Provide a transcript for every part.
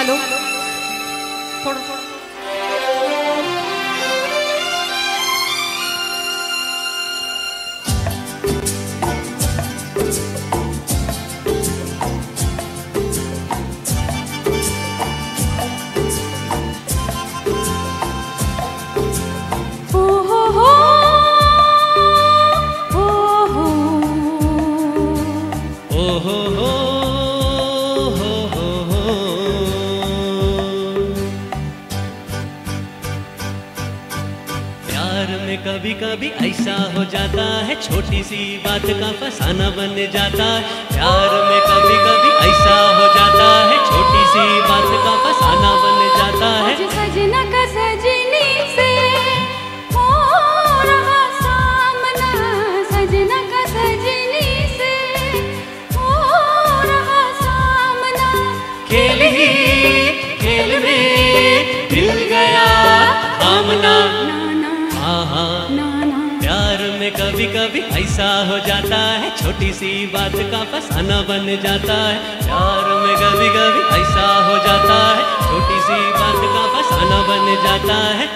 Hello थोड़ा थोड़ा कभी कभी ऐसा हो जाता है, छोटी सी बात का फसाना बन जाता है। प्यार में कभी कभी ऐसा हो जाता है, छोटी सी बात का फसाना बन जाता है। सजना का सजनी से हो रहा सामना, सजना का सजनी से हो रहा सामना। खेल ही खेल में दिल गया आमना। प्यार में कभी कभी ऐसा हो जाता है, छोटी सी बात का फसाना बन जाता है। प्यार में कभी कभी ऐसा हो जाता है, छोटी सी बात का फसाना बन जाता है।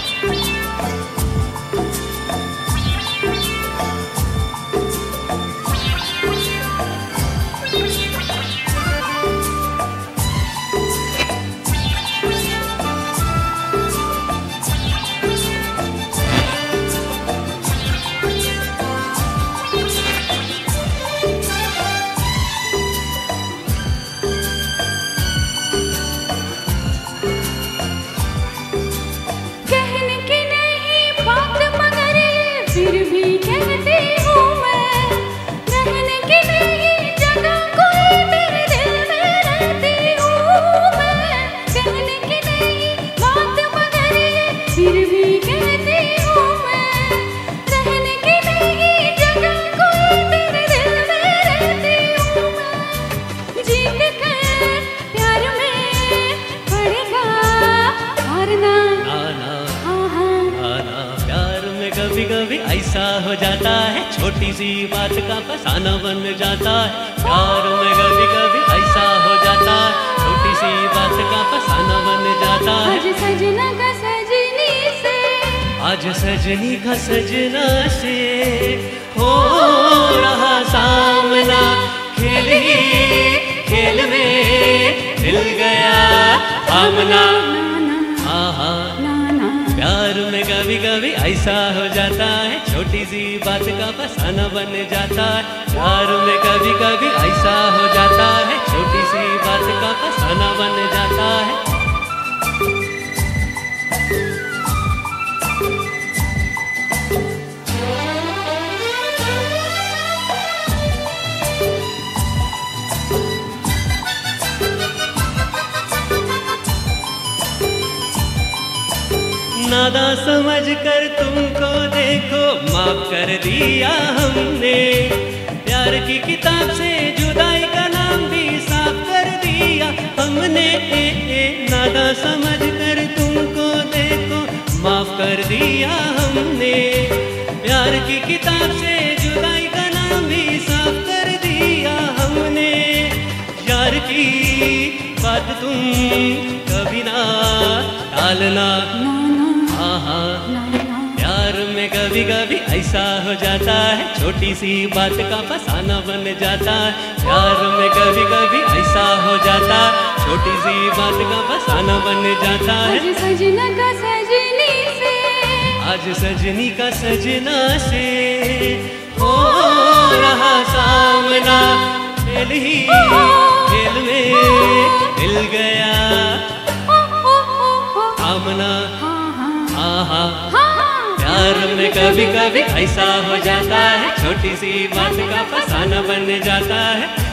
फिर भी कहती हूँ मैं, रहने की नहीं जगह कोई तेरे दिल में रहती हूँ मैं। कहने की नहीं बात मगर ये फिर भी कहती हूँ मैं, रहने की नहीं जगह कोई तेरे दिल में रहती हूँ मैं। जीत कर प्यार में पड़ेगा हारना। कभी कभी ऐसा हो जाता है, छोटी सी बात का फसाना बन जाता है। प्यार में कभी कभी ऐसा हो जाता है, छोटी सी बात का फसाना बन जाता है। आज सजना का सजनी से, आज सजनी का सजना से हो रहा सामना। खेल ही खेल में दिल गया आमना। प्यार में कभी कभी ऐसा हो जाता है, छोटी सी बात का फसाना बन जाता है। प्यार में कभी कभी ऐसा हो जाता है, छोटी सी बात का फसाना बन जाता है। नादा समझ कर तुमको देखो माफ कर दिया हमने। प्यार की किताब से जुदाई का नाम भी साफ कर दिया हमने। नादा समझ कर तुमको देखो माफ कर दिया हमने। प्यार की किताब से जुदाई का नाम भी साफ कर दिया हमने। यार की बात तुम कभी ना टालना। प्यार में कभी कभी ऐसा हो जाता है, छोटी सी बात का फसाना बन जाता है। प्यार में कभी कभी ऐसा हो जाता है, छोटी सी बात का फसाना बन जाता है। आज सजना का सजनी से, आज सजनी का सजना से हो रहा सामना। खेल ही खेल में दिल गया आमना। प्यार में कभी कभी ऐसा हो जाता है, छोटी सी बात का फसाना बन जाता है।